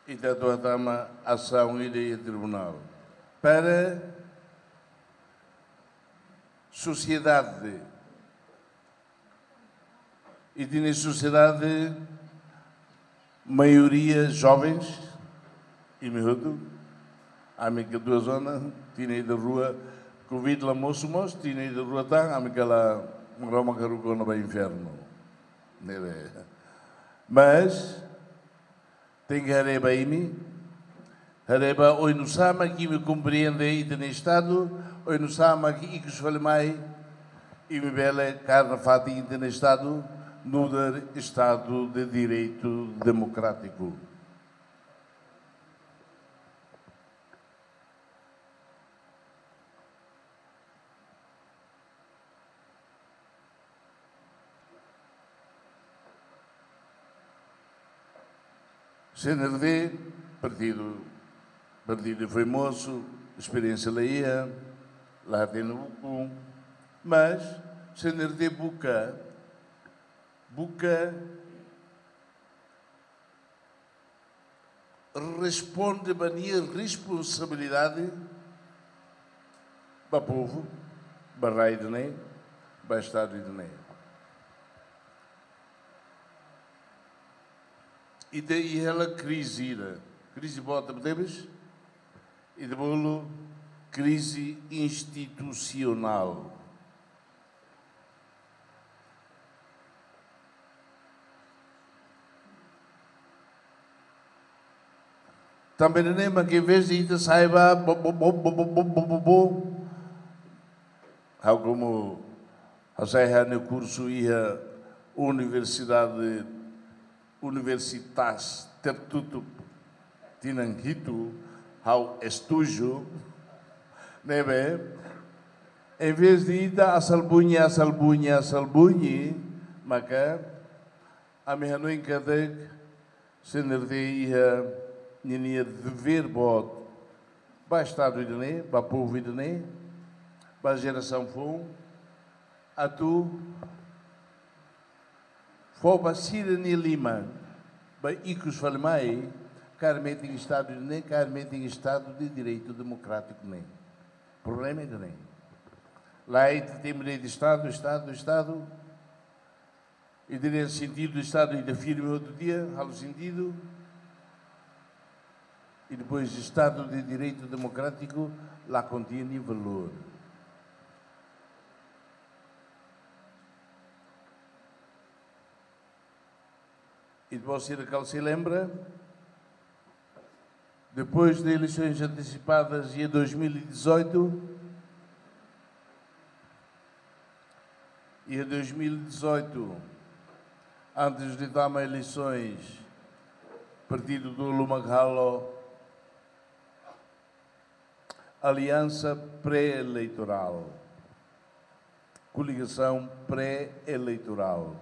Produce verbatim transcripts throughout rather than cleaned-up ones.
e da tua dama ação ideia tribunal para sociedade e de sociedade maioria jovens e miúdo a mim que duas zonas tinha ido rua Covid lá moço moço tinha ido rua tá a mim que ela Roma caruco no inferno neve mas tem que hareba imi, hareba oi no sama que me compreende e tem estado, oi no sama que e que se fale mais e me bela carne fati e tem estado no estado de direito democrático. C N R D, partido, partido foi moço, experiência leia, lá tem no buco, mas C N R D buca, buca responde a minha responsabilidade para o povo, para o rei de nem, para o Estado de nem. E daí ela crise, crise bota, podemos? E de bolo, crise institucional. Também nem mas que em vez de ir saiba, bo bo bo bo bo bo bo bo, como a sair no curso ia universidade Universitas Tertutup Tinanghito, ao estúdio, neve, em vez de ir a salbunha, a salbunha, a salbunha, mas a minha não encadei, se não ia, ia dever bot, para o Estado de Né, para o povo de Né, para a geração fom, a tu, for para Sirene Lima, para Icos Falmai, carmente em Estado de nem, carmente em Estado de Direito Democrático nem. Problema é de nem. Lá é que tem direito de Estado, Estado, Estado, e direito sentido do Estado e da firme outro dia, ao sentido, e depois Estado de Direito Democrático, lá contém valor. E você que se lembra, depois das eleições antecipadas em dois mil e dezoito, e em dois mil e dezoito, antes de dar eleições, partido do Lumagalo, aliança pré-eleitoral, coligação pré-eleitoral.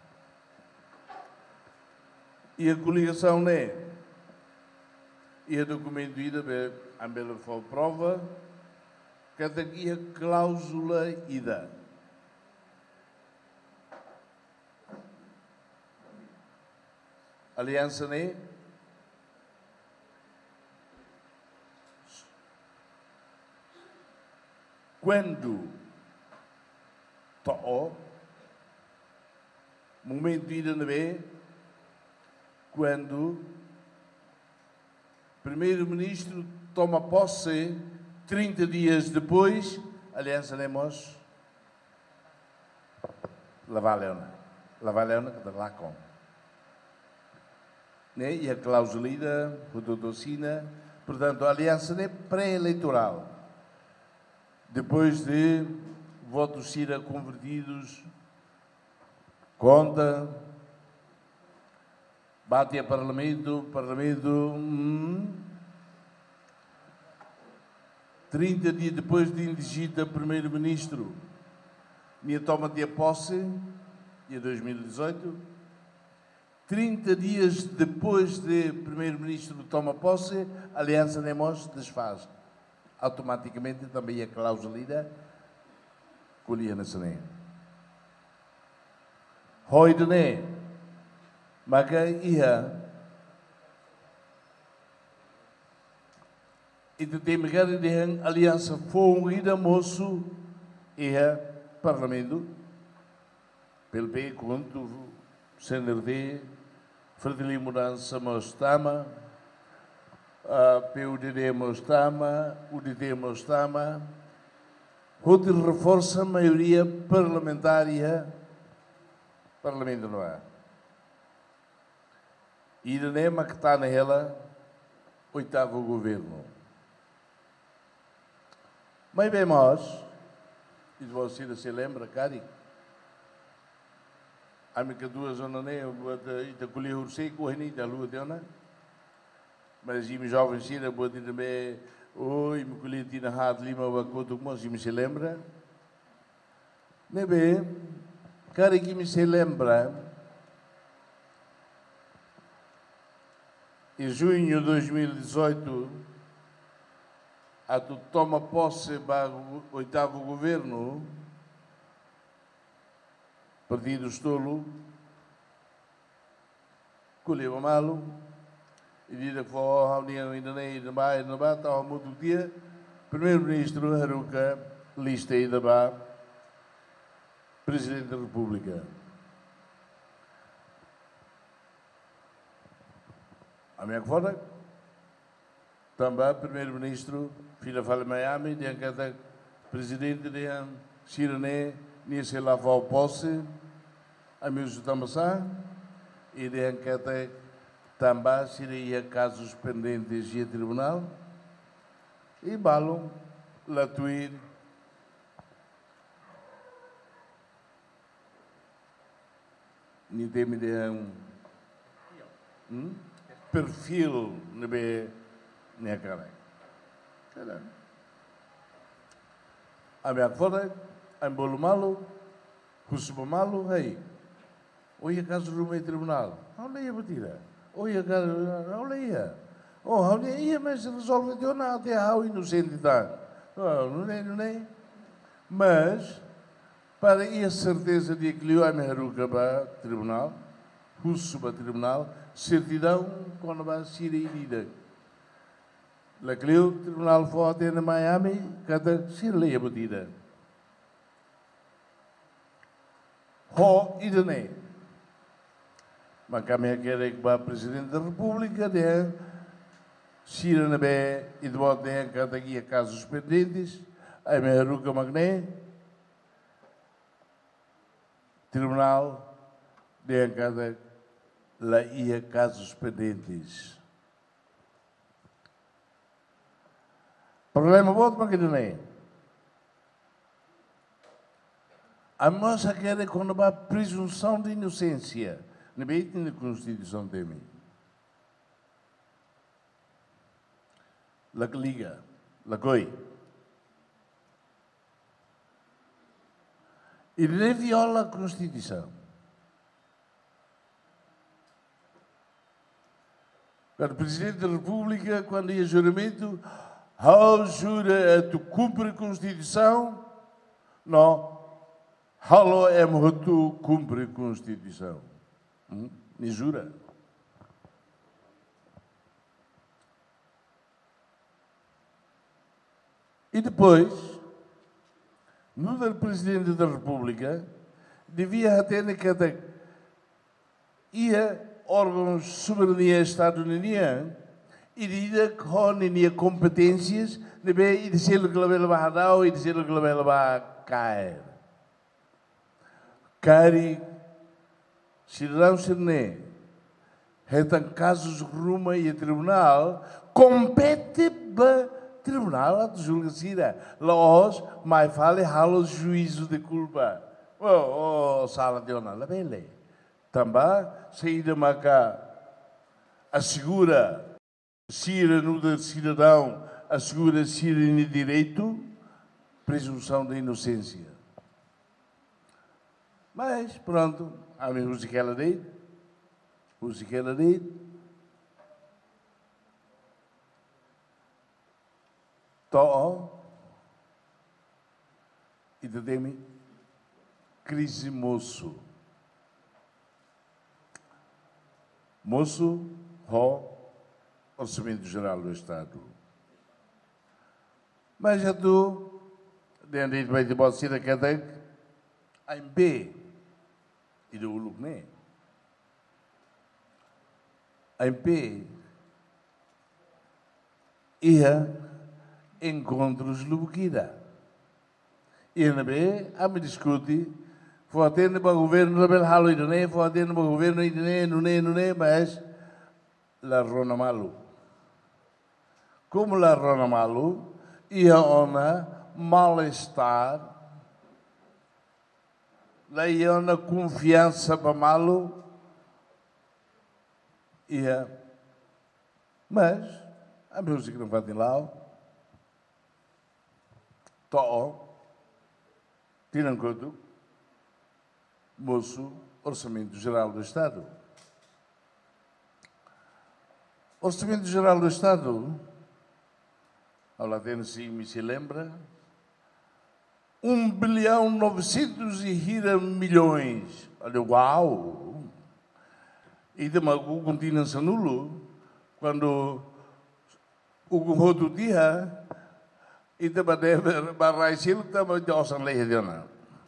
E a coligação né? E a documento ida a bela foi prova que daqui a cláusula ida. Aliança né? Quando to momento ida na B, quando o primeiro-ministro toma posse, trinta dias depois, aliança Lemos, Lavaleona, Lavaleona que está lá com. Né? E a clausulida, rododocina, portanto, a aliança é pré-eleitoral. Depois de votos Cira convertidos, conta, bate a Parlamento, Parlamento, hum, trinta dias depois de indigida Primeiro-Ministro, minha toma de posse, em dois mil e dezoito, trinta dias depois de Primeiro-Ministro toma posse, a Aliança Nemos desfaz. Automaticamente também a cláusula colhia na Senem. Hoidene, maka ia e de tem que de aliança fungida moço e é parlamento pelo bem quanto senerde Fratelli Mudança Mostama P U D D Mostama U D D Mostama onde reforça a maioria parlamentária parlamento não é e de nema que está nela oitavo governo. Mas bem, nós, e você se lembra, Cari, a minha duas zonas, eu vou te colher o seco, o da lua de ona, mas e me jovem Cira, vou te também, oi, me colher tina hat lima, o acordo com você, me se lembra? Mas bem, Cari que me se lembra, em junho de dois mil e dezoito, a tu toma posse do oitavo governo, Partido Estolo, colheu malo, e diz que foi a reunião ainda nem ainda mais, ainda mais, estava muito dia, primeiro-ministro Haruka, lista ainda mais, Presidente da República. A minha fora, também primeiro-ministro, filha fala Miami, de cada presidente de Sirene, nesse lá vai posse, a minha também e de cada também seria casos pendentes e tribunal, e balão, latuir, nem tem ideia um perfil nebe nem cara. Cara. A minha fora, a bolo malo, custo malo, aí. Oi a caso do meio tribunal, não ia batida. Oi a caso, não ia. Oh, não ia, mas resolve de nada até a inocente tá. Não nem, não nem. Mas para a certeza de que lhe a Haruka para tribunal, custo para tribunal, certidão quando vai ser irida. La que o tribunal foi até na Miami, cada ser lei a batida. Ho idane. Mas kami quer que vá presidente da República, de Sira na be e de volta de cada guia casos pendentes, a minha Haruka Magné, tribunal de cada lá ia casos pendentes. Problema voto para que não é. A nossa quer é quando há presunção de inocência. Não é na Constituição de mim. La que liga, la coi. E ele viola a Constituição. O Presidente da República, quando ia juramento, ao jura tu cumpre a Constituição, não. Halo é tu cumpre a Constituição. Hum? Me jura. E depois, no do Presidente da República, devia ter que ia órgãos de soberania estado-união e dizer que há competências e dizer que ele vai dar e dizer que ele vai cair. Cari, cidadão Sirne, então casos rumo e tribunal, compete para tribunal a julgação. Los, mas fale halos juízo de culpa. Oh, oh sala de honra, lá bem lei. Também, saída maca, assegura, Sira no cidadão, assegura Sira no direito, presunção de inocência. Mas, pronto, a minha música ela dei, música ela dei. Tó, e de crise moço. Moço, ho, Orçamento Geral do Estado. Mas já tu, dentro de vai de boa sida que tem, a M P, e do Uluk né? A M P ia encontros Lubukida. E a B, a me discute, foi atender para o governo, não é halo idone, foi atender para o governo idone, não é, não é, mas la rona malu. Como la rona malu, ia ona mal-estar, lá ia ona confiança para malu, ia, mas a música não vai ter lá, to, tirando conta, moço, Orçamento Geral do Estado. Orçamento Geral do Estado, olha, tem se me se lembra, um bilhão novecentos e gira milhões. Olha, uau! E de mago continua nulo quando o outro dia e de bater barrai sil também de osan lei de ona.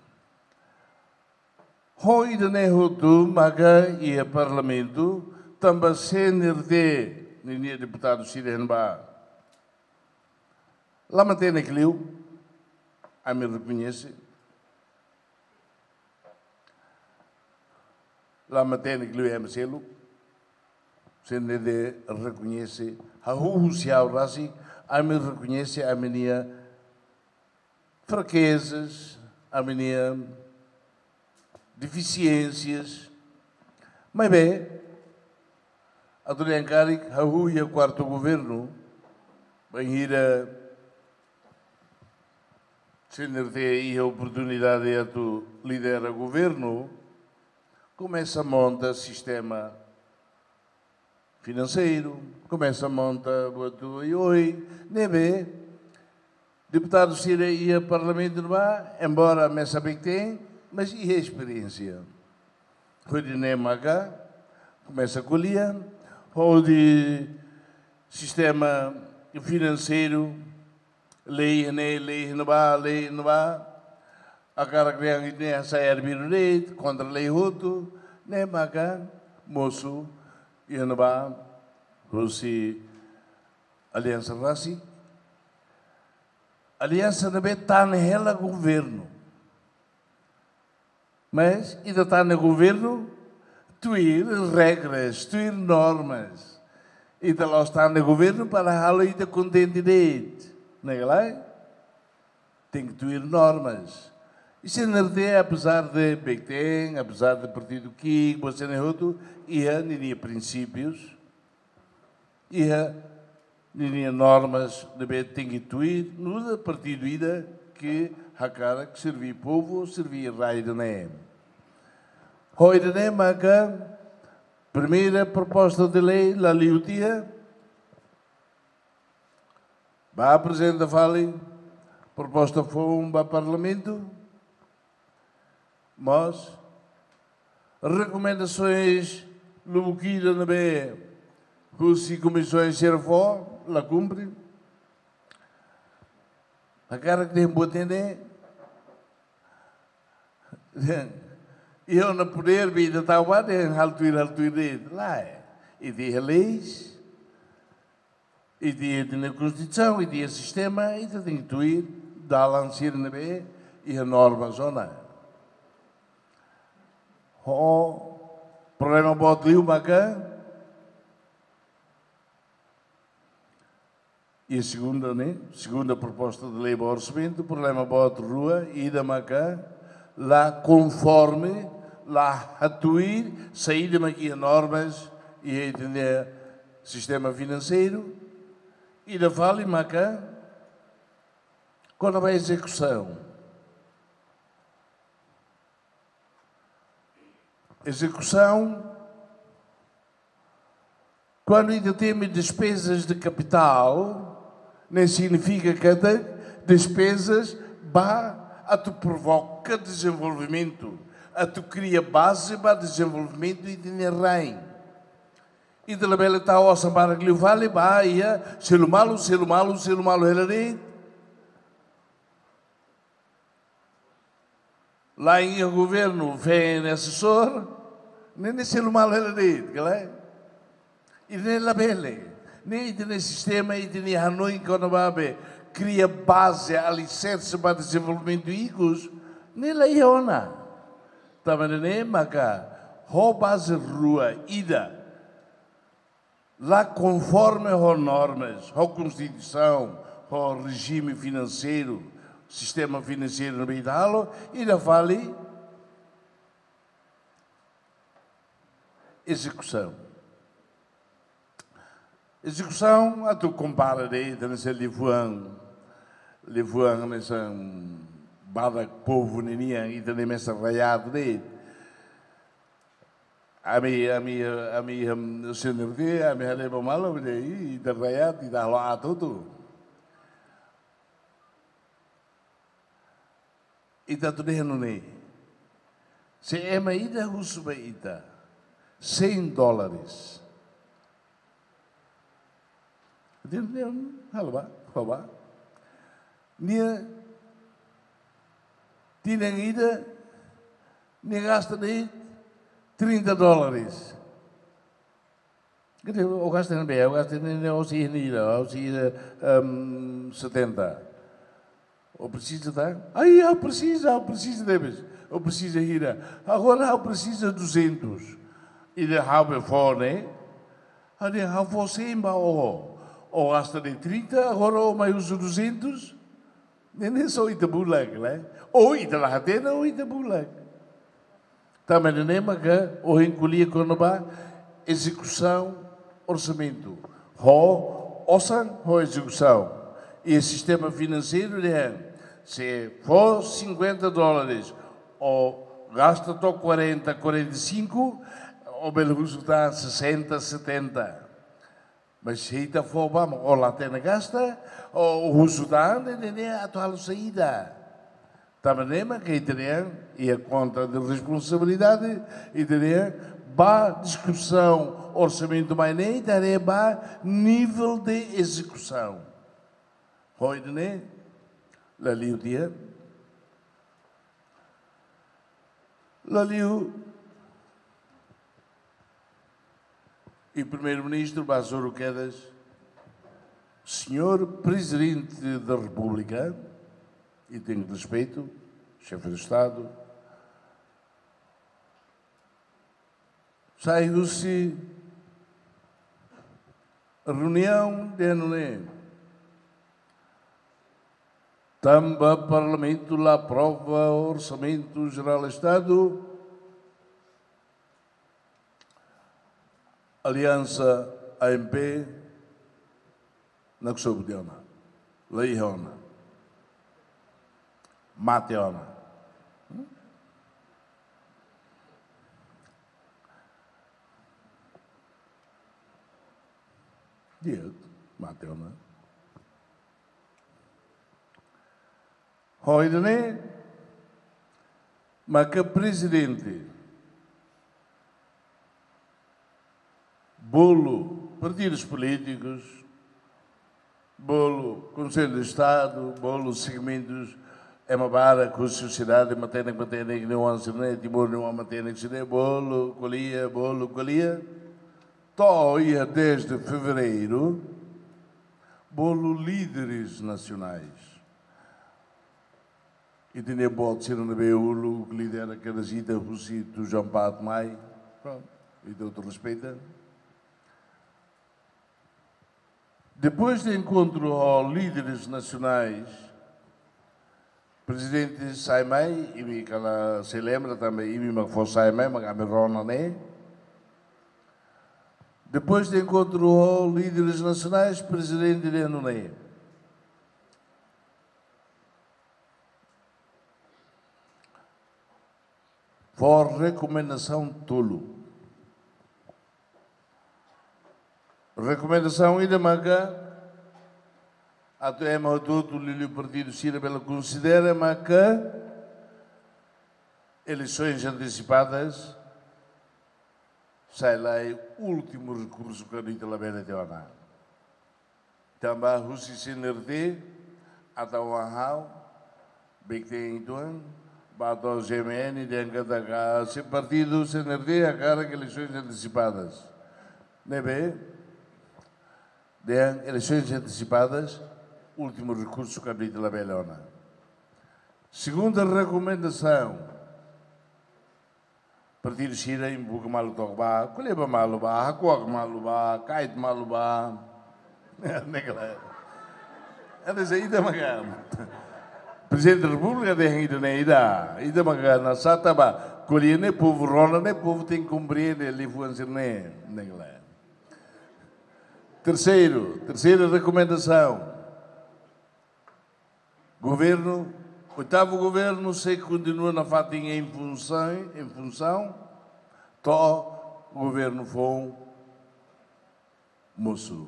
Hoi de nehotu maga e a parlamento também senior de nem deputado Sirenba. Lá mantém naquilo, a me reconhece. Lá mantém naquilo é Marcelo, sendo de reconhece a Russiau Rasi, a me reconhece a minha fraquezas, a minha deficiências, mas bem, a Dona Encaric, a Rui, o quarto governo, vai ir a sendo ter a oportunidade de tu liderar o governo, começa a montar sistema financeiro, começa a montar o oi, nem bem, deputado Sira ia ao Parlamento no bar, embora me sabe que tem, mas e a experiência? Foi de Nemaga, começa a colher, ou de sistema financeiro, lei, lei, lei, não vai, lei, não vai, a cara que tem a sair birulete, contra a lei Hutu, Nemaga, moço, e não vai, Russi, Aliança Rassi, Aliança não está naquela governo. Mas ainda está no governo, tuir regras, tuir normas. Ainda lá está no governo para a ainda contente direito. Não é lá? Tem que tuir normas. E se não tem, apesar de B T N, apesar de partido que, você não é outro, ia, nem princípios, ia, nem normas de B T N tem que tuir, no partido ida que a cara que servir povo, servir raio de nem. Hoi de nem, maga, primeira proposta de lei, la liutia, vai apresentar, fale, proposta foi um para o Parlamento, mas recomendações no que na B, se comissões ser for, la cumpre, a cara que tem boa entender, e eu não poder vir da tal lado, é altuir, altuir, lá é. E de leis, e de na Constituição, e de sistema, e de instituir, da lancir na B, e a norma zona. O problema pode ir uma cá, e a segunda, né? Segunda proposta de lei para o orçamento, o problema pode rua, e da Macá, lá conforme, lá atuir, sair de aqui as normas e entender sistema financeiro e da Vale Macá, quando vai a execução. Execução, quando ainda temos despesas de capital, nem significa que a despesas vá a tu provoca desenvolvimento, a tu cria base para desenvolvimento e dinheiro. E de la bela está a ossa para que lhe vale, vai, se o malo, se o malo, se o malo, ele Lá em o governo vem assessor, nem se lo mal ele dit, galera. E nem la belle, nem tem sistema e tem Hanoi quando vai cria base alicerce para desenvolvimento icos, nem la iona. Também nem maca, ho base rua ida. Lá conforme as normas, a Constituição, o regime financeiro, sistema financeiro no Italo, e da vale execução. Execução, a tu compara daí, nesse Livuan, Livuan, nessa bada povo ninha, e também nessa raiado daí. A mim, a mim, a mim, o senhor de, a mim, leva malo daí, e da raiado, e da lá tudo. E da tudo não nem. Se é uma ida, usa ida, cem dólares. Entendeu? Halva, halva. Nia, tinha ida, nia gasta daí trinta dólares. O gasta não bem, o gasta não se ida, o se setenta. Ou precisa dar? Aí, eu preciso, eu preciso deles. Eu preciso ir. Agora eu preciso de duzentos. E de haver fone. Aí eu vou sempre ou ou gasta de trinta, agora eu mais uso duzentos. Nem é só ita bulag, né? Ou ita lahatena ou ita bulag. Também não é que o encolher quando vai execução, orçamento. Ho, orçam, ho execução. E o sistema financeiro é, se for cinquenta dólares, ou gasta quarenta, quarenta e cinco, o belo resultado sessenta, setenta. Mas se está for, vamos, ou lá tem gasta, ou o resultado é a atual saída. Também é que tem e a conta de responsabilidade, e tem ba discussão, orçamento mais nem, tem ba nível de execução. Hoje, né? Lá li o dia. Lá li o... E o primeiro-ministro Basoro Quedas, senhor Presidente da República, e tenho respeito, chefe de Estado, saiu-se a reunião de Anoné. Tamba Parlamento lá aprova o Orçamento Geral do Estado. Aliança A M P na Ksobdiona, Leiona, Mateona. Direto, Mateona. Hoidene, mas que presidente, bolo, partidos políticos, bolo, Conselho de Estado, bolo, segmentos, é uma barra com a sociedade, matéria, matéria, que não há internet, timor, não há matéria, que se dê, bolo, colia, bolo, colia. Toia desde fevereiro, bolo líderes nacionais. E tinha bolo de ser no B U, que lidera cada gita, o sítio João Pato Mai, pronto, e de outro respeito. Depois de encontro aos líderes nacionais, o presidente Saimai, e me ela se lembra também, e me foi Saimai, mas a me rona, né? Depois de encontro aos líderes nacionais, o presidente de Anoné. For recomendação tolo. Recomendação ainda maga, até é todo o partido Cira pela considera, mas que eleições antecipadas sai lá o último recurso que a Rita Labela tem lá. Também o Cicinerde, até o Ahau, bem que tem então, bato ao G M N, tem que atacar, se partido, se energia, a cara que eleições antecipadas. Não é bem? Tem eleições antecipadas, último recurso que habita a Belona. Segunda recomendação, partido Xira em Buca Malutogba, Coleba Maluba, Hakuak Maluba, Kait Maluba, Negla. Ada sa ida magam. Presidente da República tem ida na ida, ida magana sata ba, colhene povo rona ne povo tem que compreender ele influenciar ne, Negla. Terceiro, terceira recomendação, governo, oitavo governo, sei que continua na fatinha em função, em função, tó o governo foi moço.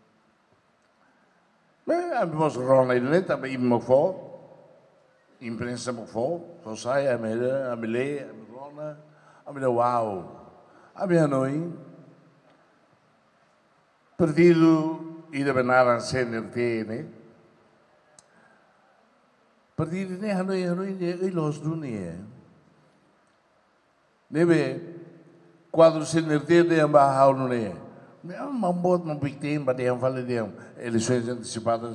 Bem, a minha rona ele também me foi, imprensa me foi, só sai a minha, a minha, a minha rona, a minha uau, a minha noite. Partido ida benar a C N R T, né? Partido ne Hanoi Hanoi ne ai los dunia. Nebe quadro C N R T de ambahau no ne. Não mambot não pitem ba de fala de eleições antecipadas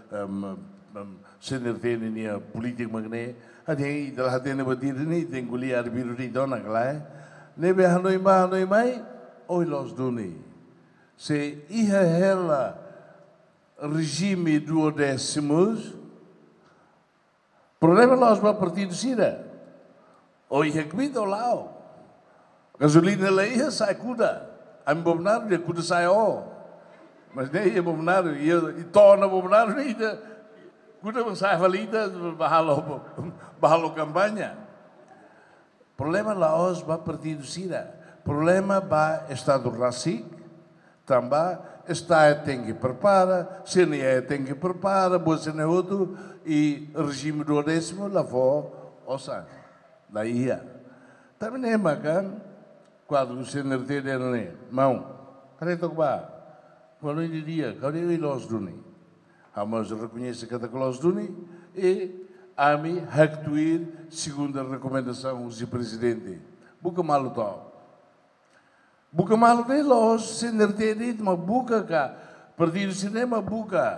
C N R T ne política magne. Ade da hade ne batir ne tem guli arbiro ri dona glai. Nebe Hanoi ba Hanoi mai oi los dunia. Se ia ela regime duodécimos, problema nós para partido Sira. Ou ia comida ou lá. Gasolina lá ia sai cuda. A mim bobnar ia cuda sai ó. Mas nem ia bobnar ia e torna bobnar nem ia cuda sai valida bahalo bahalo campanha. Problema lá os para partido Sira. Problema para Estado Racic. Também está tem que prepara, se não é tem que prepara, você não é outro e regime do décimo lá for, ouça, lá ia. Também é bacana, quando o C N R T der né, mão, cadê tu vai? Quando ele dia, cadê o los duni? Vamos reconhecer cada los duni e a mim actuar segundo a recomendação do presidente. Buca malo tal. Buka malu ni los C N R T ni ma buka ka partido cinema buka.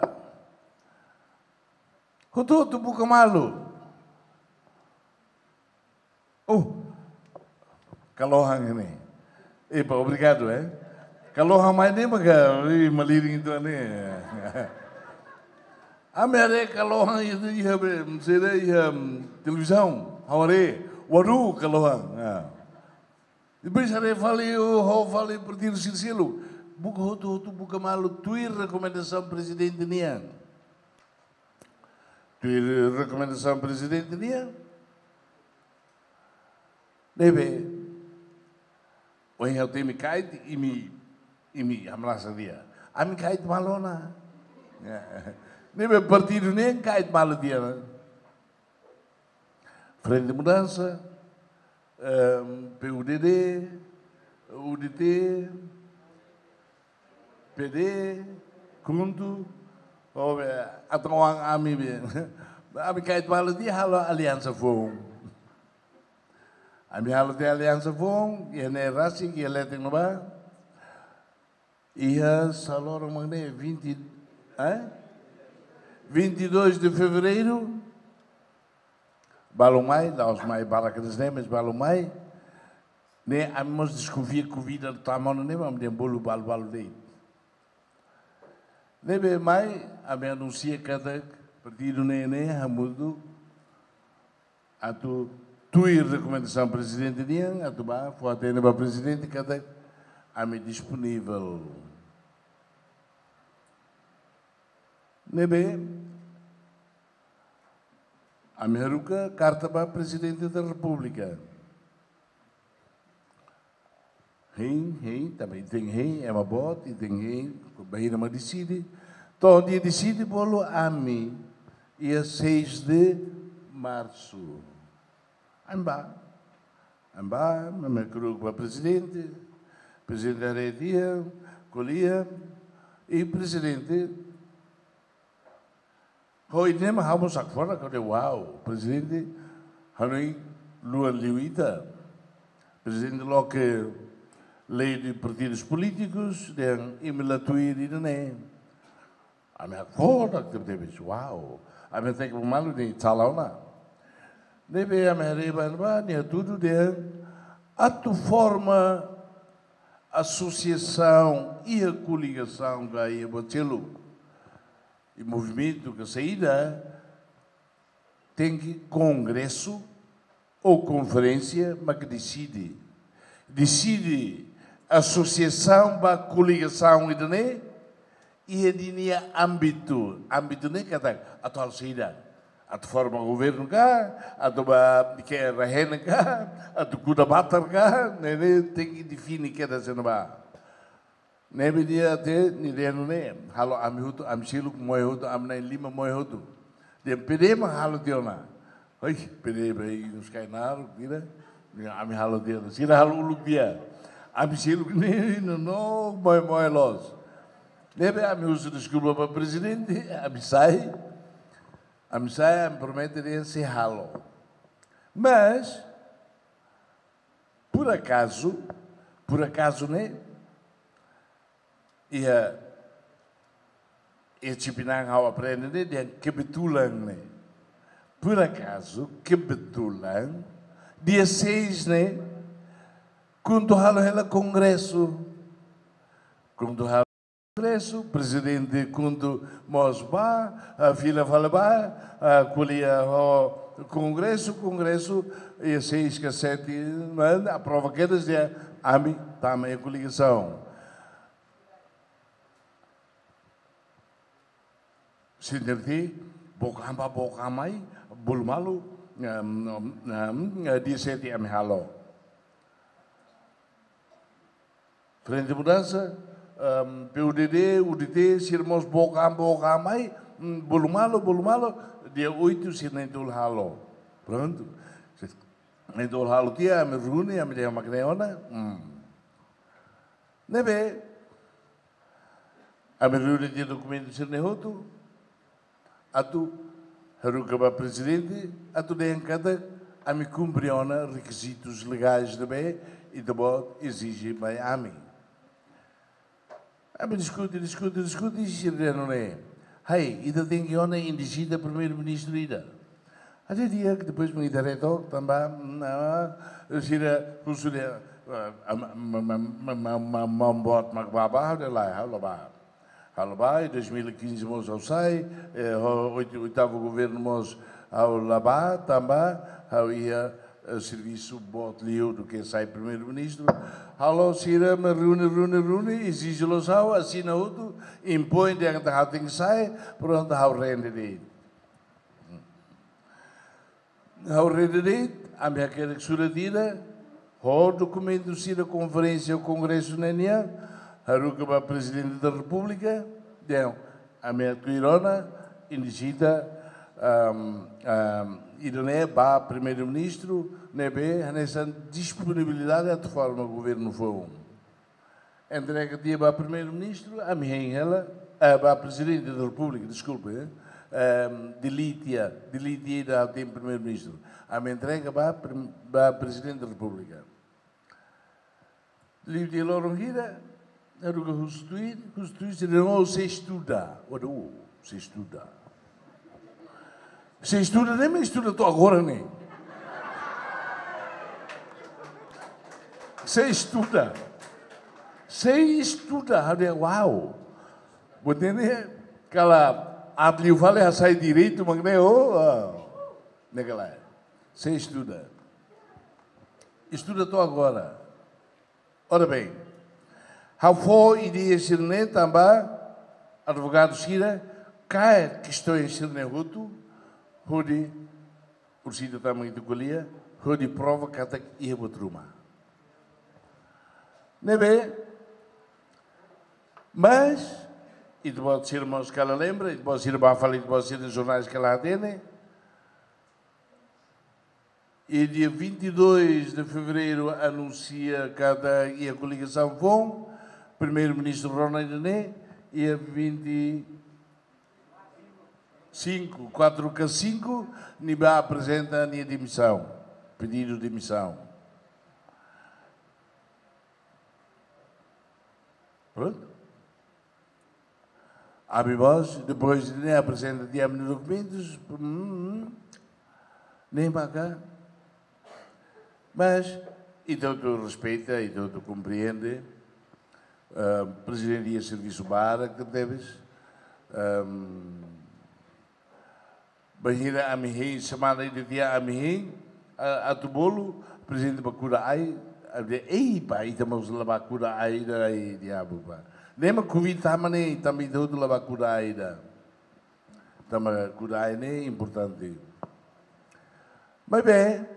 Kutu tu buka malu. Oh, Kalohan ini. Eh, pa obrigado eh. Kalohan mai ni maga maliring itu ni. Amere Kalohan itu ia sera ia televisão. Haware waru Kalohan. Depois eu falei, eu falei partido Circelo, buka hotu hotu buka malu tuir recomendação presidente nian, tuir recomendação presidente nian, deve, hoje eu tenho me caído e me e me ameaça dia, a me caído malona, deve partido nem caído malo dia, frente de mudança. Um, P U D D, U D T, P D, Kuntu, atau orang Ami, Ami kait malu dia halo aliança Fong. Ami halo dia aliança Fong, ia nerasi, ia leteng nova, ia salor mengenai vinte, eh? vinte e dois de fevereiro. Balomai, lá os mais baracas nem, mas Balomai, né, a mim desconfia que o vida do tamanho nem vamos ter bolo balo balo dele. Nem bem mais, a mim anuncia cada partido nem nem a mudo a tu tu ir recomendação presidente dia, a tu ba, foi até para presidente cada a mim disponível. Nem bem. A Meruca, carta para presidente da República. Rim, rim, também tem rim, é uma bota, e tem rim, o Bahia não decide. Então, o dia decide, bolo a mim, e a seis de março. Amba, amba, a Meruca para presidente, presidente da Redia, Colia, e presidente. Hoje nem vamos a fora, que wow, presidente, Hanoi, Luan Liuita, presidente local lei de partidos políticos, dan imilatui di dene. A minha foda que teve, uau, a minha tem que malu de talauna. Deve a minha reba, né, tudo de a tu forma associação e a coligação que aí botelo e movimento que saída tem que congresso ou conferência, mas que decide. Decide associação para coligação e dane e é de âmbito, âmbito nem kata atual saída. A tu forma governo cá, a tu que é rehen cá, a tu kuda batar cá, né, tem que definir que é da cena. Né, dia até ni dia não né, halo amihuto, amsilu moehuto, amnai lima moehuto. Dia pedema halo diona. Oi, pedema aí nos cainaro, kira, ami halo diona. Sira halo uluk dia. Amsilu ni no moe moe los. Nebe ami uso desculpa para presidente, ami sai. A missa me prometeria ser ralo. Mas, por acaso, por acaso, né? E a e Chipinang ao aprender, né? Dia kebetulan, né? Por acaso, kebetulan, dia seis, né? Quando halo ela congresso, quando halo Congresso, presidente quando Mosba, a filha Valba, a colhia o Congresso, Congresso, e seis que sete, a prova que eles já, a mim, também a coligação. Sinterti, bocamba, bocamai, bulmalu, dia sete a halo. Frente de mudança, Um, P U D D, U D T, sirmos bocam bocam mai, bolu malo, bolu malo, dia oito sir nentul halo. Pronto. Nentul halo tia, me rune, me dia makneona. Nebe, a me rune dia documento sir nehotu, atu, haruka ba presidente, atu de encada, a me cumpriona requisitos legais de bem e de bot exige bem a mim. Abi discute, discute, discute e se não é. Hai, ida tem que ona indigida primeiro-ministro ida. Até dia que depois me direto também na sira usulia mambot magbaba de lá, halaba. Halaba em dois mil e quinze mos ao sai, oitavo governo mos ao laba também, ao ia serviço bot liu do que sai primeiro-ministro. Halo sira me reúne, reúne, reúne, exige los hau, assina outro, impõe de que hau tem que sair, pronto, hau rende de. Hau rende de, a minha querida que suradira, o documento sira conferência o congresso nenia, haruka ba presidente da república, deu, a minha tuirona, indigida, um, um, Irene ba primeiro-ministro, nebe, nessa disponibilidade de forma o governo foi. Entrega dia ba primeiro-ministro, a minha ela, a ba presidente da república, desculpe, um, delitia, delitia da tem primeiro-ministro. A minha entrega ba, ba presidente da república. Delitia lorongira, a ruga constituir, constituir, se não se estuda, ou se estuda. Você estuda, nem me estuda tu agora, nem. Você estuda. Você estuda. Uau. Você nem aquela atli fala a sai direito, mas nem oh, naquela. Você estuda. Estuda tu agora. Ora bem, how for ideia sirne também advogado sira cai questões sirne ruto. Hodi, o sítio também de colher, hodi prova que até ia botruma. Nebe, mas, e tu pode ser irmãos que ela lembra, e tu pode ser bafali, e tu pode ser os jornais que ela tem. E dia vinte e dois de fevereiro anuncia que a, e a coligação vão, primeiro-ministro Ronald René, e a vinte cinco, quatro K cinco, Niba apresenta a minha demissão, pedido de demissão. Pronto. Abre voz, depois nem apresenta diabo de documentos, hum, nem para cá. Mas, então tu respeita, então tu compreende, uh, Presidente do Serviço Bar, que deves, um, Bahira Amihin, chamada de dia Amihin, a Tubolo, Presidente Bakura Ai, ei, pá, e estamos a lavar cura ai, daí, diabo, pá. Nem a Covid também, também todo lavar cura ai, da. Também cura ai, é importante. Mas bem,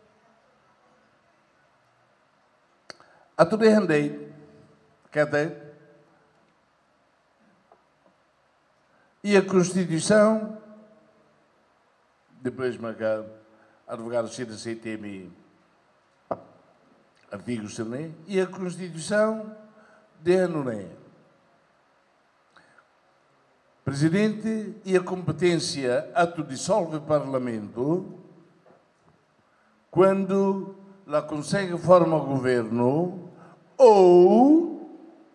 a tudo é andei, quer dizer, e a Constituição, depois, marcar, advogado Cida C T M, artigo Cerné, e a Constituição de Anoné. Presidente e a competência ato dissolve o Parlamento quando lá consegue forma o governo ou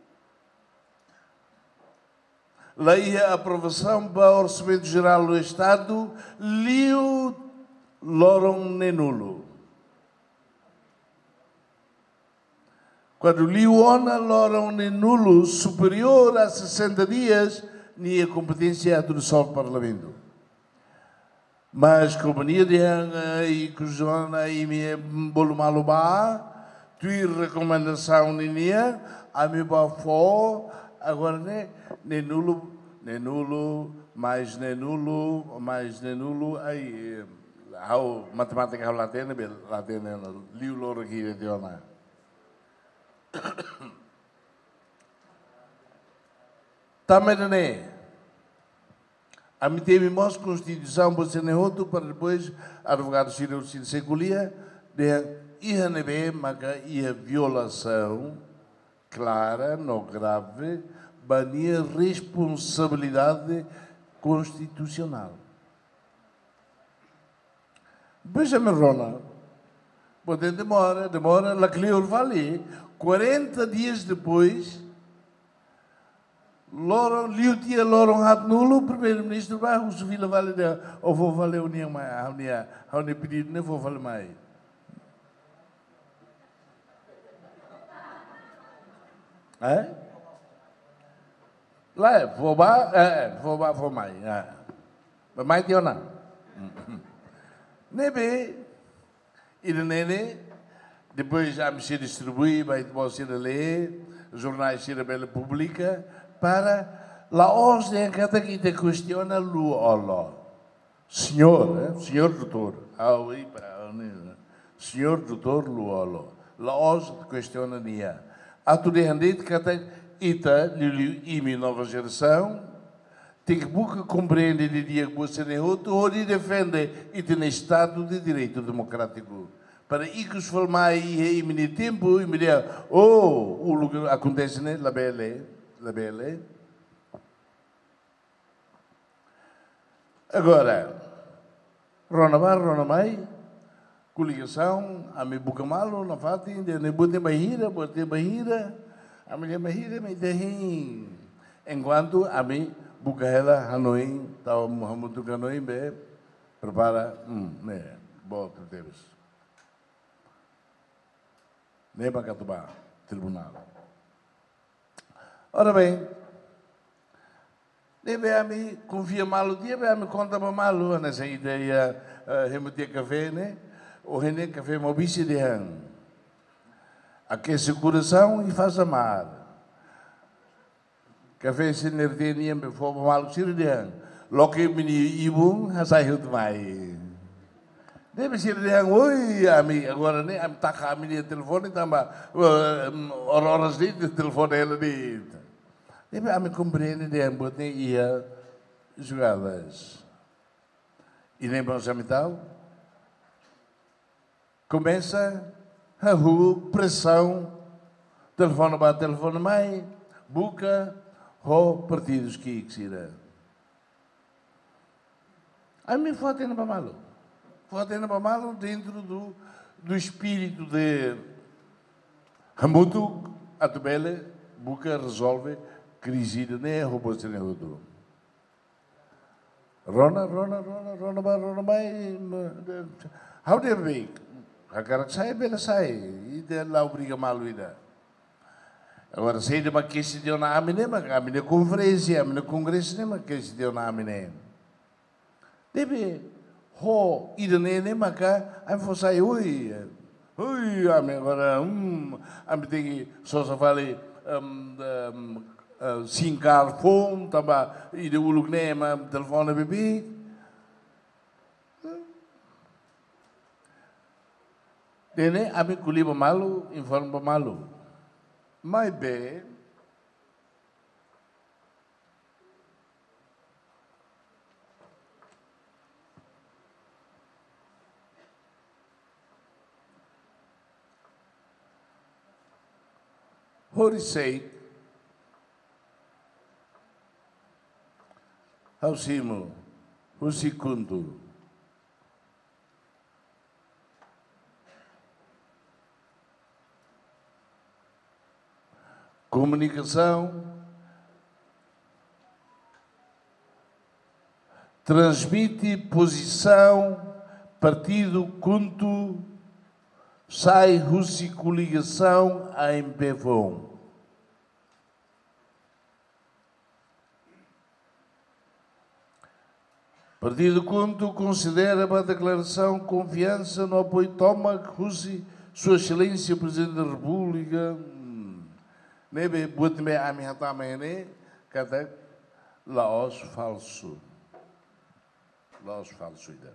lei a aprovação para o Orçamento Geral do Estado liu lorum nenulo. Quando liuona lorum nenulo superior a sessenta dias, nem a competência do só Parlamento. Mas como nie de e cujona e me bolumalubá, tu recomendação ninia, a me bafo, agora né, nenulo, nenulo, mais nenulo, mais nenulo, aí, how matemática latena, latena, liu loro aqui de ona. Também não é. A mim teve mais Constituição para ser neutro para depois advogado Ciro Ciro Segulia de ia nebe maga ia violação clara, não grave, bania responsabilidade constitucional. Veja-me, Ronald, pode demora, demora, la Cleor Valley, quarenta dias depois, Loron, Liutia Loron hat nulo, primeiro-ministro vai, o Suvila Vale de, ou vou valer o Niang mais, a Unia, a Unia pedido, nem vou valer mais. É? Lá, vou vá, é, vou vá, vou mais, é. Mas mais tem ou não? Nebe, e nene, depois já me se distribui, vai você ler, jornais se rebela publica, para la ordem que aqui te questiona lu Allah. Senhor, eh? Senhor doutor, senhor doutor lu Allah. La ordem questiona nia. A tu de handit que até ita liu imi nova geração, tem que buscar compreender de dia que você nem outro, ou de defende e tem Estado de Direito Democrático. Para isso falmar aí em tempo, e me dizer, oh, o lugar acontece, né? La belle, la belle. Agora, Ronabar, Ronamai, coligação, a me buca malo, na fati, de ne bote bahira, bote bahira, a me bahira, me derrim. Enquanto a me buca ela, Hanoi, tal Muhammadu Hanoi, be, prepara, hum, né, bota deles. Nem para Catubá, tribunal. Ora bem, deve a mim confia malo dia, deve a mim conta malo nessa ideia, remeter café, né? O rende café mobice de han. Aquece o coração e faz amar. Café sem nertenia, me for malo sir de han. Loque mini ibung, hasai hut mai. Deve ser de han, oi, ami, agora né, am taca a minha telefone, tamba, horas de telefone ela de. Deve a me compreender de han, bote ia jogadas. E nem para o tal. Começa a rua, pressão, telefone para telefone mais, buca, ho partidos que irá. A mim foi até para malo. Foi até para malo dentro do, do espírito de Hamutu, Atubele, Buca resolve crise de ne robôs de nehudu. Rona, Rona, Rona, Rona, Rona, Rona, Rona, how do you make? Hakarak sai, bela sai. Ida lá obriga malo ida. Agora, sei de uma questão de uma amine, mas amine conferência, amine congresso, né, mas questão de uma amine. Deve, ho, ida nele, mas cá, aí foi sair, ui, ui, amine, agora, hum, amine tem que, só se fale, um, um, sincar fome, também, ida o lugar, né, mas telefone bebê. Dene, amine culiba malo, informa malo. Mas bem, Horisei, Alcimo, o segundo, comunicação, transmite posição, partido, conto, sai, Rússia, coligação, a M P V O M. Partido Conto considera a declaração confiança no apoio toma Rússia, Sua Excelência Presidente da República. Nebe buat me ami hatama ini kata Laos falso. Laos falso ida.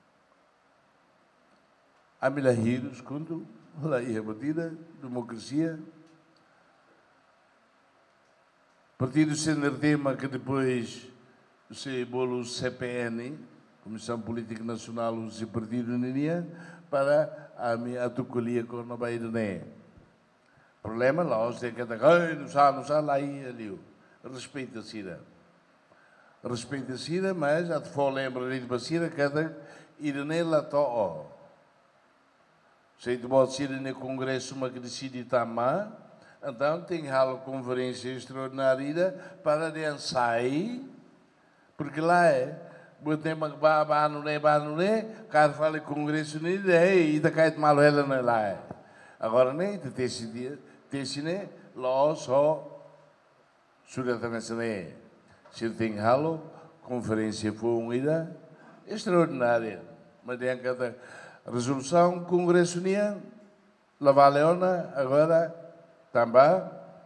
Ami lahirus quando lá ia batida democracia. Partido Centro-Tema que depois se bolo C P N, Comissão Política Nacional, o Partido Unia para a minha atucolia com a Bairné. Problema lá, os tem que dizer, não sabe, não sabe, lá aí, ali. Respeita a Cira. Respeita a Cira, mas a de fora lembra de Bacira, cada Irene lá está, ó. Se de modo Cira no Congresso, uma que decide tamar, então tem uma conferência extraordinária para dançar, porque lá é, botem uma baba, não é, não é, cada fala Congresso, não é, e da cai de malo ela não é lá. Agora, nem de ter esse dia, Tesine, lá só Sul-Atlantic. Se tem halo, conferência foi uma ida extraordinária. Mas tem cada resolução, Congresso União, Lava Leona, agora também.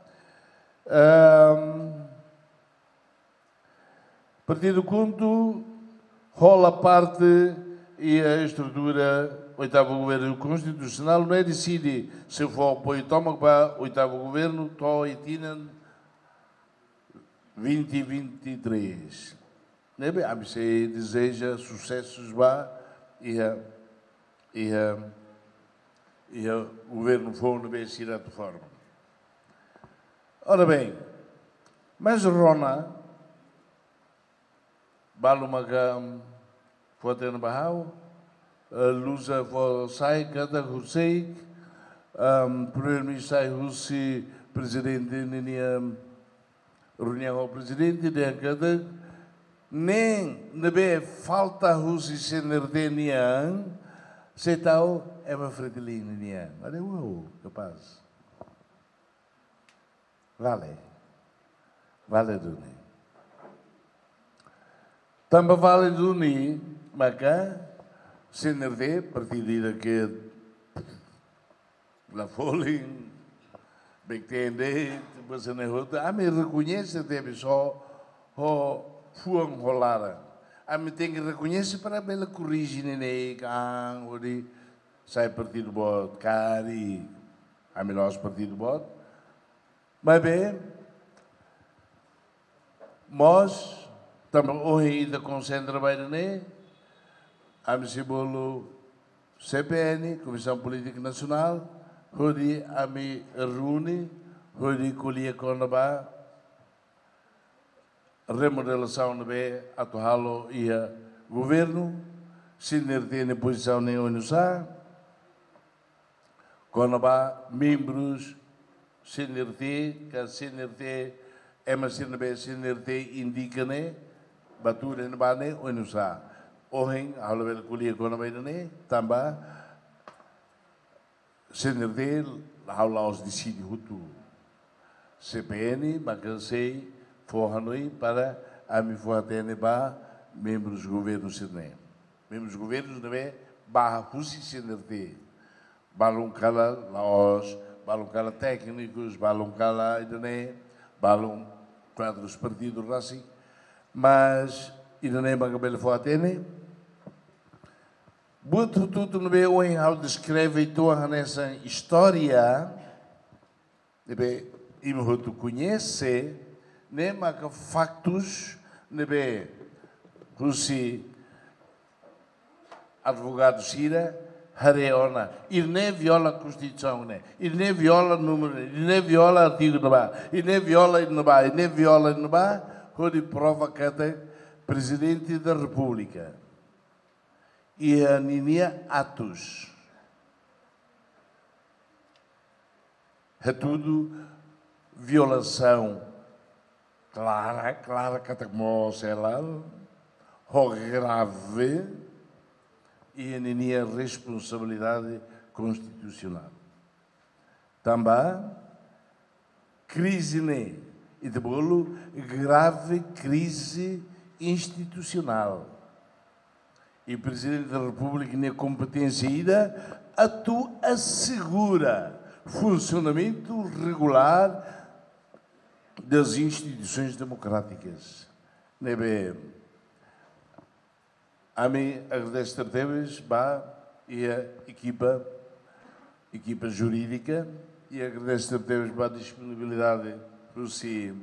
Um, Partido Conto, rola parte e a estrutura. Oitavo governo constitucional não é decide se for apoio toma para o oitavo governo to e tinam vinte e vinte e três. Né bem, a você deseja sucessos vá e a e a e o governo for no bem ser de forma. Ora bem, mas Rona baluma foi ter no barral Lusa sai cada Hussein, primeiro-ministro Russi, presidente da reunião ao presidente da cada nem nebe falta Russi senerdenian, se tal é uma fretilinian, mas eu capaz. Vale, vale duni. Também vale duni, mas cá C N R D, partido que la Folin, Bectende, depois a Nerota, a me reconhece deve só o fuang rolara. A me tem que reconhecer para bela corrigir nem can, ou de sai partido bot, cari, a me nós partido bot. Mas bem, nós também hoje ainda concentra bem né. Ami bolo C P N, Comissão Política Nacional, hodi ami reúne, hodi colia conaba, remodelação de be atualo ia governo, se tem na posição nem onde está, quando há membros, se tem, que se tem, é mas se não se tem, indica, né, batura no bane, onde está. Hoje, a hora de colher quando vai né, também, se tem, a hora os decide hutu. C P N, mas sei, for Hanoi para a me for até para membros do governo Sydney. Membros do governo não é barra fusi Sydney. Balão cala laos, balão cala técnicos, balão cala Idane, balão quadros partidos assim. Mas Idane bagabel for até Buto tudo não é o em how descreve toda nessa história. Deve e me tu conhece, né, mas factos, né, bem, Russi, advogado Sira, Hareona, ele nem viola a Constituição, né, ele nem viola o número, ele nem viola o artigo do bar, ele nem viola o no bar, ele nem viola o no bar, onde prova que é presidente da República. E a Ninia Atos. É tudo violação clara, clara, catacmocela, grave e a Ninia responsabilidade constitucional. Também, crise né, e de bolo, grave crise institucional. E o Presidente da República, na competência ainda, atua assegura funcionamento regular das instituições democráticas. Nebe, a mim agradeço tartebas, e a equipa, equipa jurídica, e agradeço tartebas a disponibilidade para si.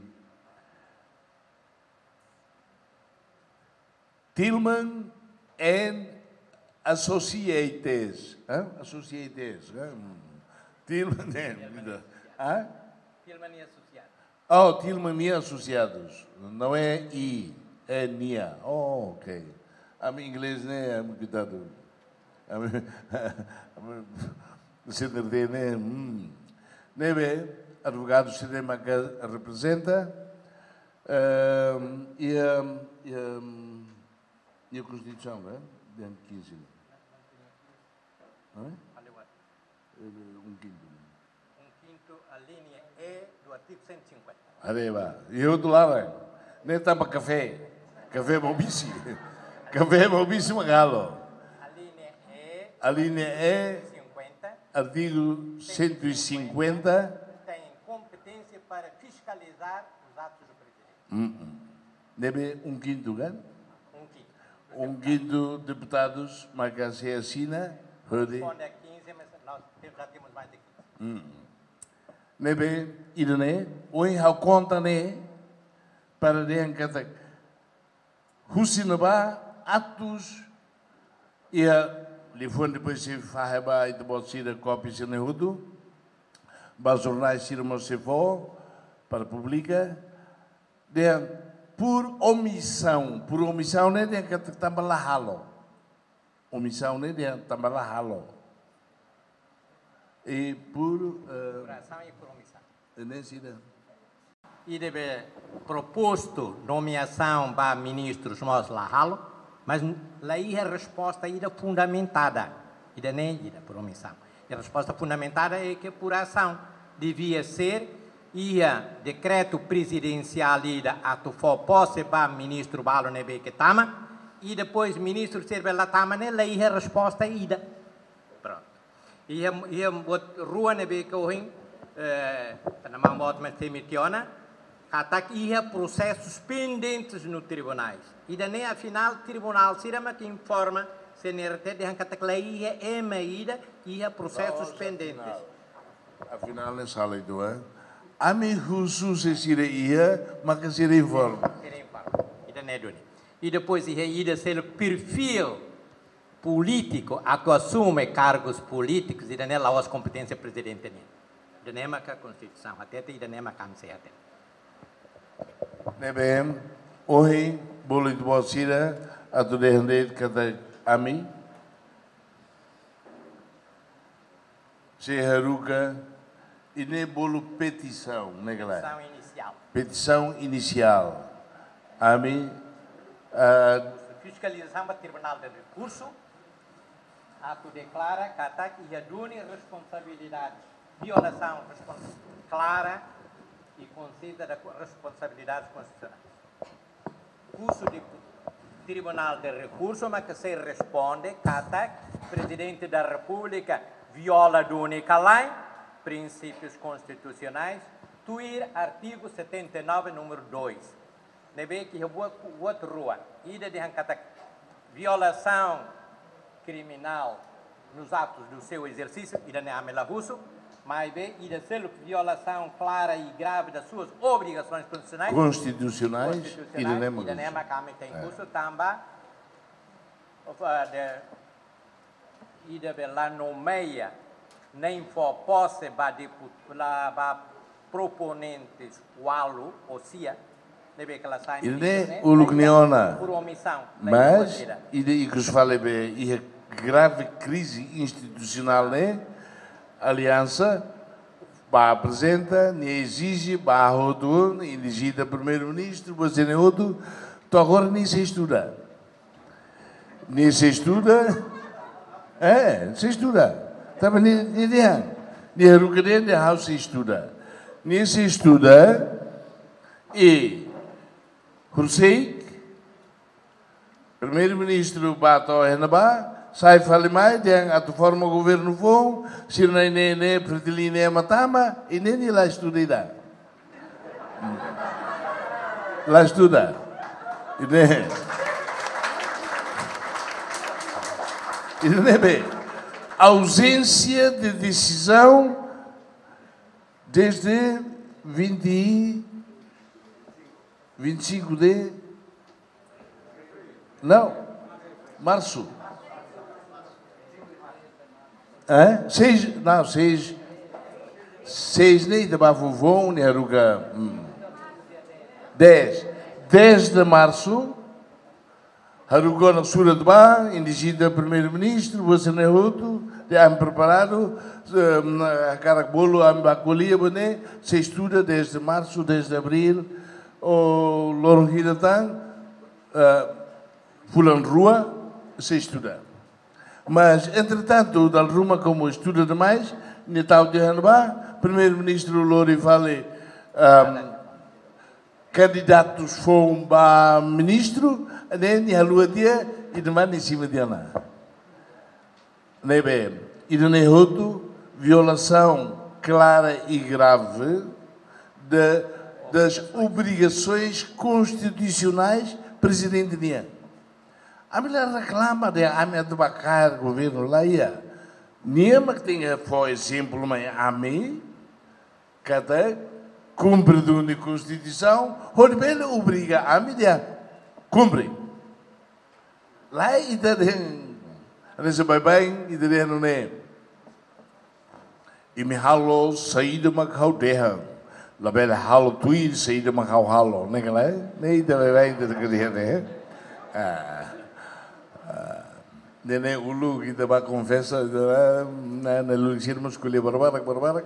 Tillman and Associates. Huh? Associates. Huh? Tillman and... Ah? Tillman e Associados. Oh, Tillman e Associados. Não é I, é N I A. Oh, ok. A minha inglês, né? É muito cuidado. Você entende, né? Hum. Nebe, advogado cinema que representa um, e, um, e, um, e a Constituição, né? Dentro de quinze. Não é? Um quinto. Um quinto, a linha E do artigo cento e cinquenta. Arriba. E eu do lado, nem está para café. Café mobici. Café mobici magalo. A linha E. A linha E, cinquenta, artigo cento e cinquenta. tem competência para fiscalizar os atos do Presidente. Hum, Deve um quinto, né? Um quinto. Um quinto deputados, mas que se assina, Hudi. Responde a quinze, mas nós já temos mais de quinze. Hum. Nebe, Irene, oi, how conta, né? Para dentro, Husinaba, atos, e a telefone depois se faz, e depois se dá cópia, se não é os jornais se não se for, para publicar, por omissão, por omissão, né? De que estava lá halo. Omissão, né? De estava lá halo. E por... Uh, Por ação e por omissão. nem se dá. E deve proposto nomeação para ministros nós lá halo, mas lá aí a resposta ainda fundamentada, ainda nem ainda por omissão. A resposta fundamentada é que por ação devia ser ia decreto presidencial ida atufo posse para ministro balo nebe que tama e depois ministro serve lá tama né lá aí a resposta ida. Pronto. E a e a rua nebe que hoje eh na mão mas temitiona Atak ia processos pendentes no tribunais. E daí, afinal, o tribunal se que informa se N R T de Hankatak ia é maída ia processos pendentes. Afinal, é sala e doa. A mim, Jesus, se se ia, mas que se informa. E daí, e depois, ia ida ser o perfil político a que assume cargos políticos e daí lá as competências presidente. E daí, a Constituição, até e daí, a Constituição. Nebe, hoje, bolo de bolsira, atu dehande kata ami, se haruka, ini bolo petição, né galera? Petição inicial. Petição inicial. Ami, uh, fiscalização para o Tribunal de Recurso, ato declara que ataque e adune responsabilidade, violação respons clara e conceda da responsabilidade constitucional. Curso de Tribunal de Recurso, mas que se responde que ataque Presidente da República viola do única lei, princípios constitucionais, tuir artigo setenta e nove, número dois. Deve que o outro rua, ida de ataque violação criminal nos atos do seu exercício, ida ne amela russo, mas bem, ida ser violação clara e grave das suas obrigações constitucionais, constitucionais, constitucionais ida ne ama kami tem curso também, ida be lá nomeia nem for posse ba deputado ba proponentes walo ou sia Ele o Lugniona, por omissão, mas e que se fala bem, e a grave crise institucional, né? Aliança, ba apresenta, ne exige, ba rodo, elegida primeiro-ministro, você ne outro, to agora nem se estuda, nem se estuda, é, se estuda, tá bem, nem nem nem rucade, nem house se estuda, nem se estuda e Hussein, primeiro-ministro Bato Henaba, sai fale mais, tem a forma o governo for, se não é nem preteline matama, e nem lá estuda. Lá estuda. E nem. E nem bem. Ausência de decisão desde vinte vinte e cinco de... Não, março. É? Seis, não, seis... Seis nem de Bavuvon, nem Aruga... Dez. Dez de março, Aruga na Sura de Ba, indigida primeiro-ministro, você não é outro, já me preparado, a cara bolo, a me bacolia, se estuda desde março, desde abril, o Lorongida Tang, uh, Fulan Rua, se estuda. Mas, entretanto, o Dal Ruma, como estuda demais, Netal de Hanba, primeiro-ministro Lori Vale, um, candidatos foram para ministro, nem a lua dia, e demais em cima de Ana. Nem bem. E de Nehoto, violação clara e grave de das obrigações constitucionais presidente dia. A mulher reclama de a minha debacar governo lá ia. Niema que tenha por exemplo mas a mim cada cumpre do constituição, Rodbele obriga a mim de cumpre. Lá e da nesse bem bem e de não é. E me halo saída macau derra. La bela halo tuir saída macau halo, né galera? Nem da bem da queria né? Ah, nem o Lu que estava confessa na na luxir muscular barbarak barbarak.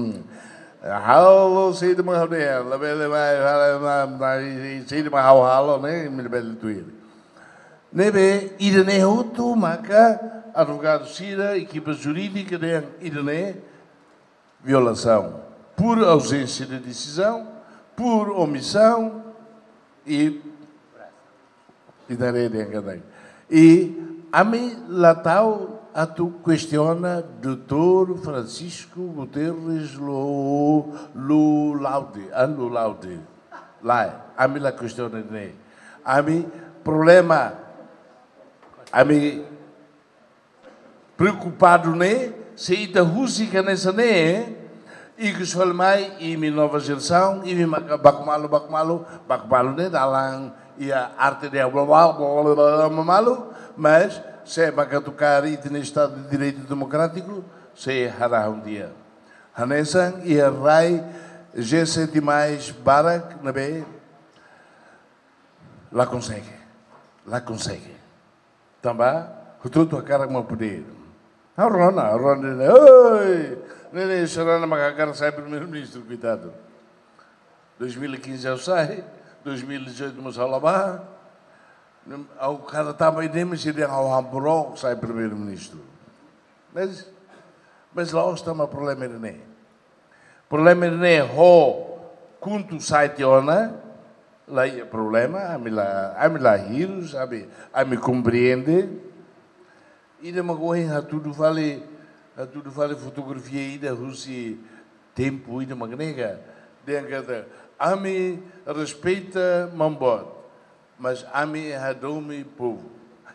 Halo saída macau derra, la bela vai saída macau halo, né? Me bela tuir. Nebe idene outro maca advogado Cira, equipa jurídica de idene violação por ausência de decisão, por omissão e e darei de enganar. E a mim latau a tu questiona doutor Francisco Guterres lo lo laude, an lo laude. Lá, a mim la questiona ne. A mim problema a mim preocupado né, se ita música nessa né, e que só mais e minha nova geração e minha bakmalo bakmalo bakmalo né, dalang e a arte de bakmalo, mas se baka tocar e tem estado de direito democrático, se hará um dia. Hanesan e a rai G sete mais barak na be, lá consegue. lá consegue. Também, o tudo a cara como poder. A Rona, a Rona, oi, nem chorando, mas a cara sai primeiro-ministro, cuidado. dois mil e quinze eu saio, dois mil e dezoito mas lá o cara estava aí dentro, mas ele ao Hamburgo sai primeiro-ministro. Mas, mas lá está o problema não é. O problema não é o quanto sai de ona, lá é o problema, a mim lá, a mim lá rios, a mim, a mim compreende. E de uma coisa, tudo vale, tudo vale fotografia e da Rússia, tempo e de uma nega, de a mim respeita Mambot, mas a mim adome povo.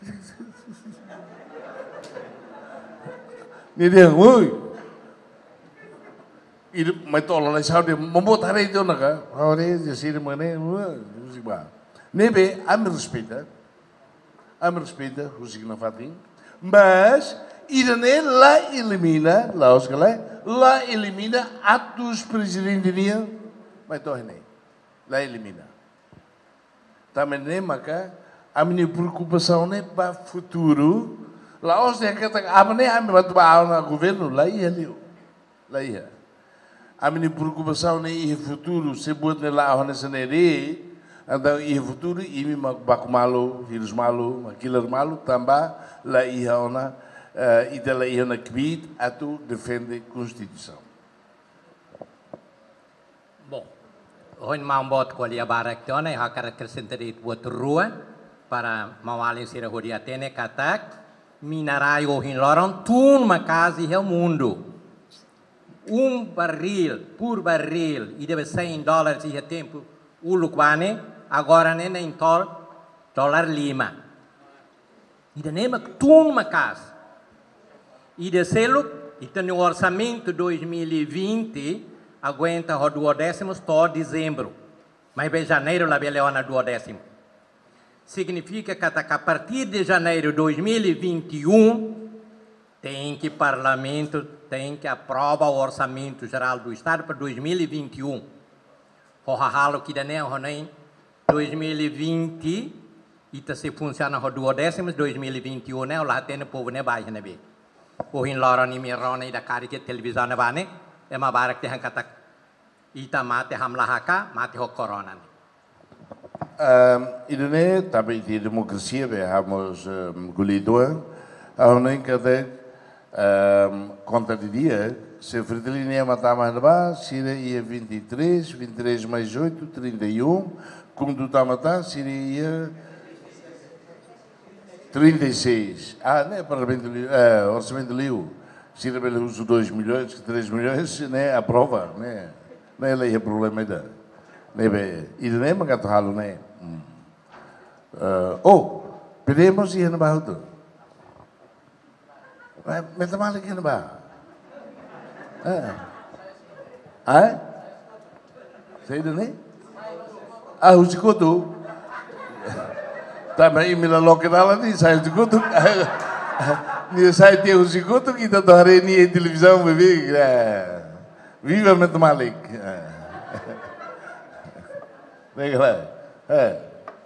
Ninguém ui. E mas tola lá sabe, Mambot hari itu naga, hari jadi sih mana, Rússia bah. Nebe a mim respeita, a mim respeita Rússia na fatin, mas Irene lá elimina, lá os galera, lá elimina atos presidenciais. Mas toh ini, lá elimina. Também nem maka, a minha preocupação nem para futuro. Lá os dia que tá, a minha a minha batu baal na governo, lá ia liu, lá ia. A minha preocupação nem é futuro, se buat nela a nessa nere, então é futuro e me baku malu, vírus malu, killer malu, tambah lá ia ona, e dela ia na kvit, atu defende Constituição. Bom, hoje Mambot kali abarak tiona e hakar acrescentarei buat rua para mawalin sira hodiatene katak minerai ohin loron tun makasi ao mundo. Um barril por barril e deve cem dólares e tempo o lucwane agora nem em tol dólar lima. E de nema tun makasi. E de selo e tem o orçamento dois mil e vinte aguenta o duodécimo só dezembro. Mas em janeiro lá beleona duodécimo. Significa que a partir de janeiro de dois mil e vinte e um tem que o parlamento tem que aprovar o orçamento geral do Estado para dois mil e vinte e um. O halo que danem honem dois mil e vinte e tá se funciona o duodécimo dois mil e vinte e um né o lá tem o povo né baixa né be. O hin loron ni mirona da cara que televisão né bane é uma barak te hankata ita mate hamlahaka mate ho corona. Um, Irene, também de democracia, we hebben um, golido, a nem que um, conta de dia, se Fredilinha matava na base, seria vinte e três, vinte e três mais oito, trinta e um, como tu está matar, seria trinta e seis. Ah, não é parlamento, é, orçamento livre, seria pelo uso dois milhões, três milhões, né, aprova, né, não é aí o problema ainda. Nebe, Irene mengato halo ne. Oh, pedemos ia na barra tu. Mas tá mal aqui na barra. Ah, ah? Sei do ne? Ah, o chicoto. Também me la local ni sai o chicoto. Ni sai te o chicoto que tá dore ni televisão bebê. Viva met malik. Negala, eh.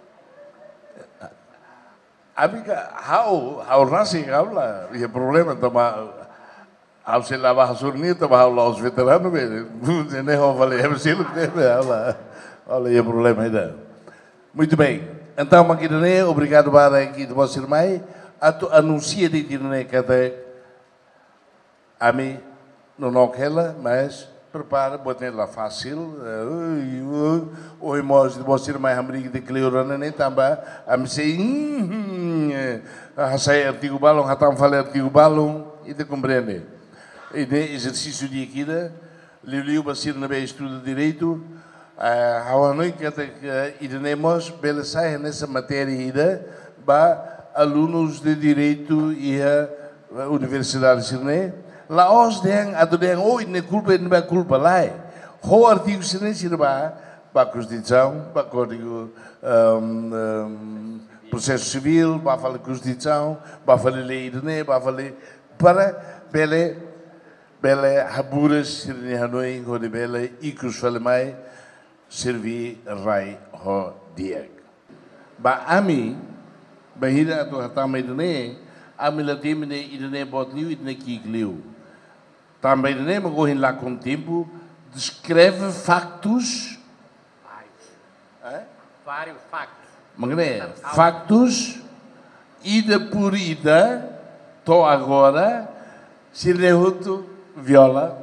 Amiga, how how nasi habla, e o problema tama, ao se lavar a surnia tama ao lá os veteranos, né, nem ao valer, é preciso que tem, olha, olha o problema ainda. Muito bem, então Maquidane, obrigado para aqui de você irmã, anuncia de Tirane que até a mim não não quer, mas prepara, botei lá fácil. O irmão de você irmã América de Cleorana nem também a me sei a sair artigo balão, a tam falar artigo balão e te compreende. E de exercício de aqui da Liliu Basir na bem estudo de direito, a uma noite que até iremos bela sair nessa matéria ida para alunos de direito e a Universidade de Sydney. Lá os deng atau deng oh ini culpa ini ba culpa lá o artigo sini sirba para a Constituição para código um, um, processo civil para falar Constituição para falar lei né para falar para bele bele haburas sirni hanoi ho de bele ikus fale mai servi rai ho diek ba ami bahira atau hatama idane, amila temine idane bot liu idane kik liu. Também idane magohin lá com tempo, descreve factos. Vários. Vários factos. Magné, factos, ida por ida, to agora, se lehuto viola.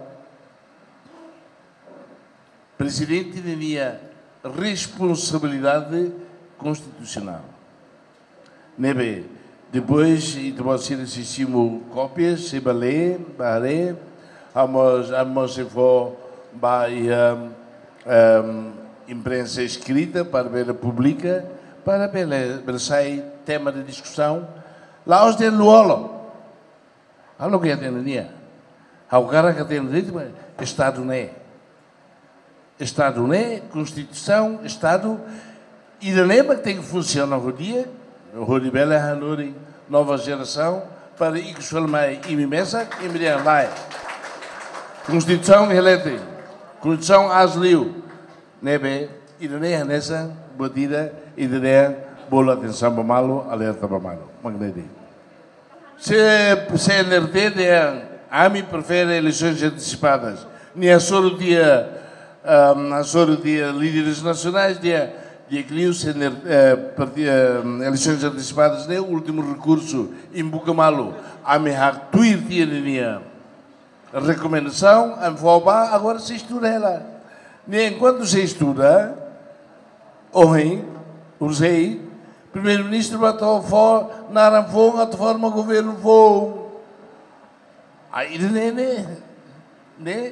Presidente tinha responsabilidade constitucional. Nebe, depois, e depois ser assistimos cópias, se balé, baré, vamos, vamos se for, vai, um, um, imprensa escrita para ver a pública, para ver, ver sai tema de discussão. Lá os de Luolo. Algo que tem nia. Ao cara que tem ritmo, Estado não é. Estado não é, Constituição, Estado, e da lema que tem que funcionar o dia, o dia bela hanuri, nova geração, para ir que mais e me mesa e me der lá. Constituição relete, Constituição asliu, nebe, e da lema nessa batida e da lema bola atenção para malo, alerta para malo, magnete. Se se alerta de a mim prefere eleições antecipadas, nem a só o dia Um, a soro de líderes nacionais, de de Eclius, uh, eleições antecipadas, né? O último recurso em Bucamalo, a me tuir tinha recomendação, a me agora se estuda ela. Nem enquanto se estuda, hoje, o rei, primeiro-ministro bateu fora, na forma a forma governo for. Aí, né, né, né?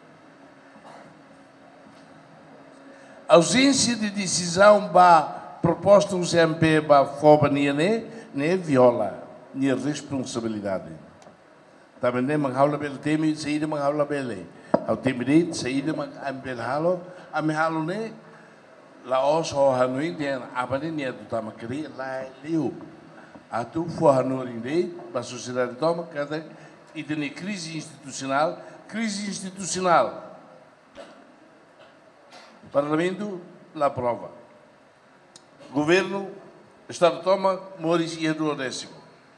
Ausência de decisão para proposta do C M P para foba nem nem viola nem responsabilidade. Também nem mangaula bel temi saída mangaula bele. Ao temi de saída mangaula halo ame halo ne la os ho hanui den abane ne do tama kri la liu. Atu fo hanui de para a sociedade toma cada e de crise institucional, crise institucional. Parlamento, la prova. Governo, Estado toma, Maurício e do décimo.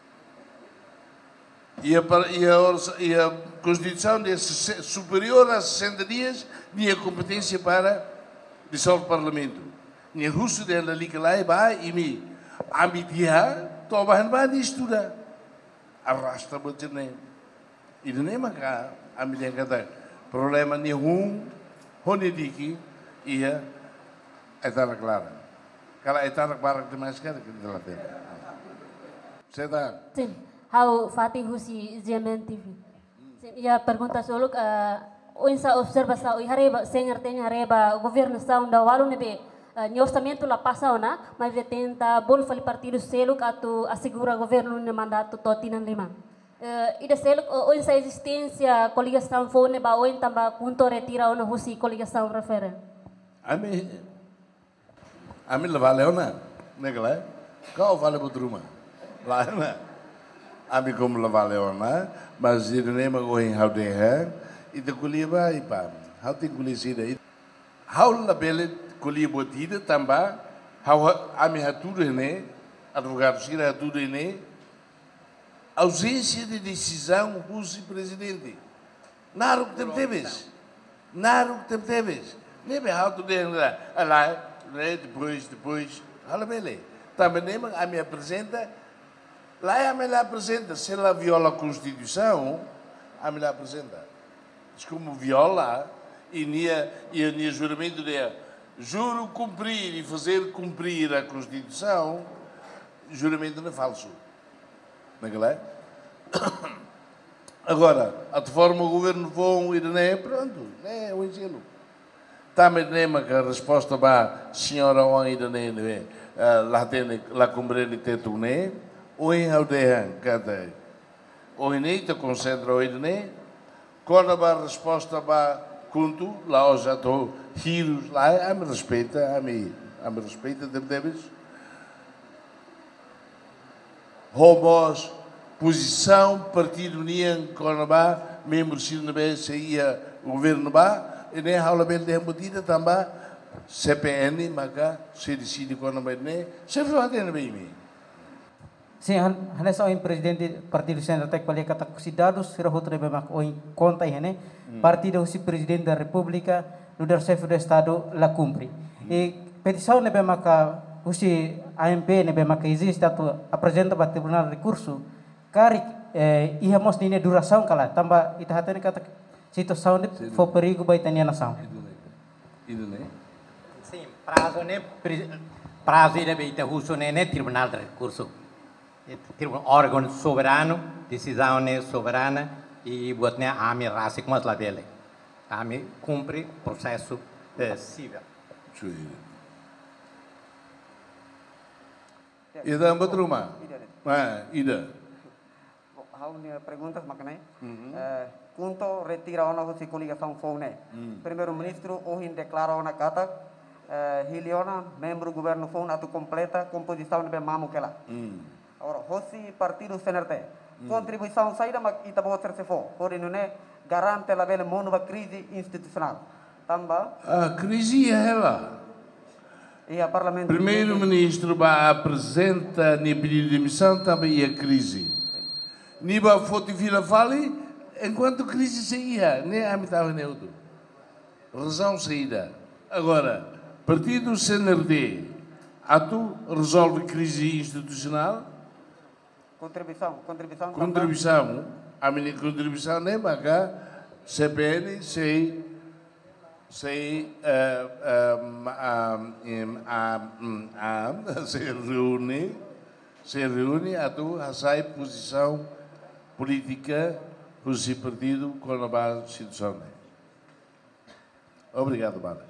E a, e, a, e a Constituição é superior a sessenta dias, nem a competência para dissolver o Parlamento. Nem russo dela liga lá e vai e me amidia, toma a vai estuda. Arrasta o nem. E nem maca, a minha cada problema nenhum, onde daqui ia etana clara. Kalau etana barak demais cara que de lá dentro. Você tá? Sim. How Fatih Husi Z M N T V. Sim. Ia pergunta solo o insa observação e hareba sem artenya hareba governação da walu nebe ni orçamento lá passa ona, mas tenta bol fali partido seluk atau assegura governo no mandato totinan lima. Uh, ida seluk o insa existência coligação fone ba o entamba punto retira ona Husi coligação referen. Ami, ami la valeu na, negla, kau vale budruma, lá na, ami como la valeu na, mas ele nem me gosta how de é, e de culiba e pá, how tem culisida aí, how la bele culiba tida tamba, how ami haturo né, advogado sira haturo né, ausência de decisão Husi presidente, naro que teves, naro que teves. Nem me how to do lá, lá, depois, depois, hala bele. Também nem a me apresenta, lá a me lá apresenta, se ela viola a Constituição, a me lá apresenta. Mas como viola, e nia e o nia juramento de juro cumprir e fazer cumprir a Constituição, juramento não é falso. Não é? Agora, a de forma o governo vão ir, não é? Pronto, é o ensino. Também nem que a resposta para a senhora ainda nem lá tem lá compreende teto nem ou em aldeia cada ou em neita concentra o nem quando a resposta para conto lá já estou rios lá a me respeita a mim a me respeita deves robôs posição partido união quando a membro se não bem saía o governo ba e nem aula bem de embutida também C P N maka se decide quando vai nem se vai ter bem mim Sim, hanya só o presidente do Partido Central qual é que está dados será outro bem mak o conta ini Partido si presidente da República no der chefe do Estado la cumpre. E petição ne bem mak o si A M P ne bem mak existe atu apresenta para Tribunal Recurso cari eh, ia mos ini duração kala tambah ita hatene kata situação de for perigo vai ter nação. Sim, prazo ne prazo ida bem russo ne ne Tribunal de Recurso. Tribunal órgão soberano, decisão ne soberana e buat ne ami rasi como la bele. Ami cumpre processo eh, civil. Ida ambat rumah. Ah, Ida. Há uma pergunta maknai. Kunto retira ona hosi coligação fone. Primeiro-ministro hoje declara ona kata Hiliona membro governo fone atu completa composição de mamu kela. Ora hosi partido C N R T. Contribuição saída mak ita bo ser se fo. Por isso ne garante la bela mono ba crise institucional. Tamba. A crise é ela. E a parlamento. Primeiro-ministro ba apresenta ni pedido de demissão também a crise. Niba fotifila fali, enquanto crise saía, nem a metade neutro. Razão saída. Agora, partido C N R D, atu resolve crise institucional? Contribuição, contribuição. Contribuição. A minha contribuição nem maca, C P N, sei, sei, se reúne, se reúne, atu hasai posição política do partido com a base institucional. Obrigado, Mara.